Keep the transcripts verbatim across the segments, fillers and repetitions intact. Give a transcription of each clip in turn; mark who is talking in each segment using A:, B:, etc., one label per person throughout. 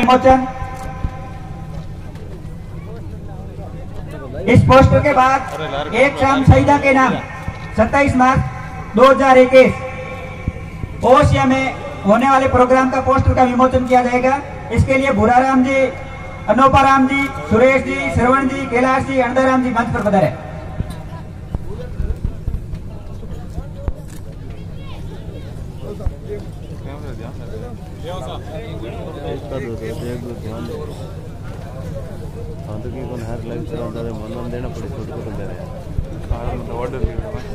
A: विमोचन। इस पोस्टर के बाद एक शाम शहीदा के नाम सत्ताईस मार्च दो हजार इक्कीस ओसिया में होने वाले प्रोग्राम का पोस्टर का विमोचन किया जाएगा। इसके लिए भूराराम जी, अनोपाराम जी, सुरेश जी, श्रवण जी, कैलाश जी, अंधाराम जी मंच पर पधारे।
B: मन देना पड़े छोटे छोटे दे रहे ऑर्डर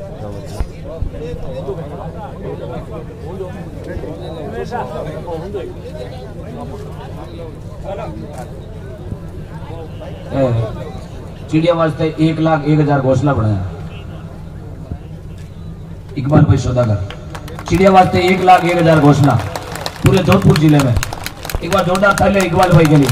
C: चिड़िया वास्ते एक लाख एक हजार घोषणा बनाया। इकबाल भाई सौदागर चिड़िया वास्ते एक लाख एक हजार घोषणा पूरे जोधपुर जिले में। एक बार जोरदार ताली इकबाल भाई के लिए।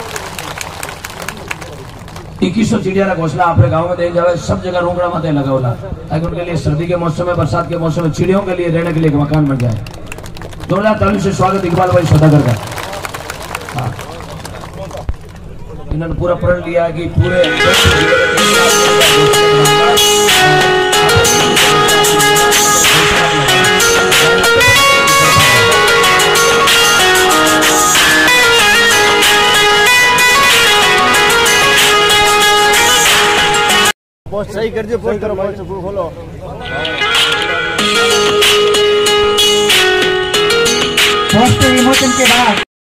C: इक्कीस सौ चिड़िया का घोषणा अपने गाँव में दे जाए, सब जगह रोकड़ा माते लगा होला ताकि उनके लिए सर्दी के मौसम में, बरसात के मौसम में चिड़ियों के लिए रहने के लिए एक मकान बन जाए। जोरदार ताली से स्वागत इकबाल भाई सौदागर का। हाँ, इन्होंने पूरा प्रण लिया कि पूरे
B: पोस्ट सही कर दो, पोस्ट करो, पोस्ट खोलो।
A: पोस्टर विमोचन के बाद